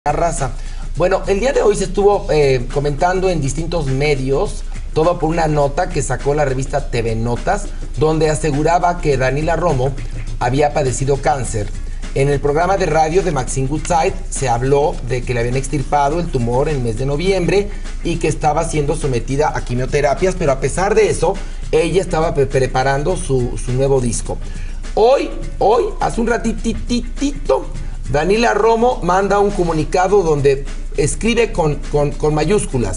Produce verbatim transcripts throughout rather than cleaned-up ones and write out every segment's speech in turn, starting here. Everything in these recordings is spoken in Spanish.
La raza. Bueno, el día de hoy se estuvo eh, comentando en distintos medios, todo por una nota que sacó la revista T V Notas, donde aseguraba que Daniela Romo había padecido cáncer. En el programa de radio de Maxine Goodside se habló de que le habían extirpado el tumor en el mes de noviembre y que estaba siendo sometida a quimioterapias, pero a pesar de eso, ella estaba pre preparando su, su nuevo disco. Hoy, hoy, hace un ratititito, Daniela Romo manda un comunicado donde escribe con, con, con mayúsculas: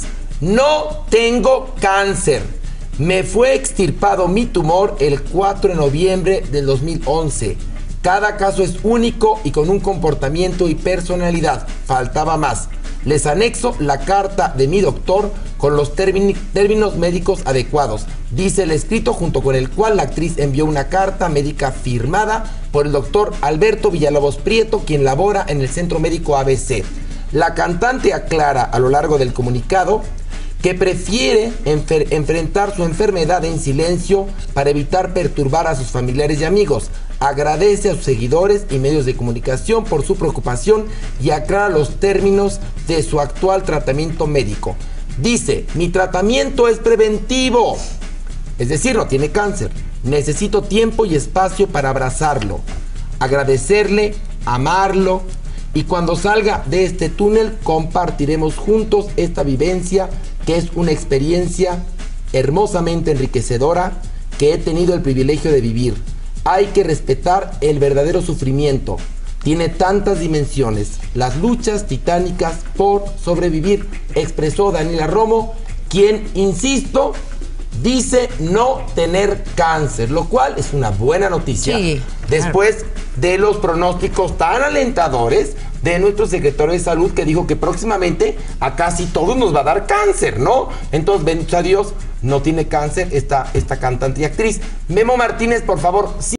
no tengo cáncer. Me fue extirpado mi tumor el cuatro de noviembre del dos mil once. Cada caso es único y con un comportamiento y personalidad. Faltaba más. Les anexo la carta de mi doctor con los términos médicos adecuados. Dice el escrito, junto con el cual la actriz envió una carta médica firmada por el doctor Alberto Villalobos Prieto, quien labora en el Centro Médico A B C. La cantante aclara a lo largo del comunicado que prefiere enfrentar su enfermedad en silencio para evitar perturbar a sus familiares y amigos. Agradece a sus seguidores y medios de comunicación por su preocupación y aclara los términos de su actual tratamiento médico. Dice: mi tratamiento es preventivo, es decir, no tiene cáncer. Necesito tiempo y espacio para abrazarlo, agradecerle, amarlo, y cuando salga de este túnel compartiremos juntos esta vivencia, que es una experiencia hermosamente enriquecedora que he tenido el privilegio de vivir. Hay que respetar el verdadero sufrimiento. Tiene tantas dimensiones. Las luchas titánicas por sobrevivir, expresó Daniela Romo, quien, insisto, dice no tener cáncer, lo cual es una buena noticia. Sí, después claro. de los pronósticos tan alentadores de nuestro secretario de Salud, que dijo que próximamente a casi todos nos va a dar cáncer, ¿no? Entonces, bendito a Dios, no tiene cáncer esta, esta cantante y actriz. Memo Martínez, por favor.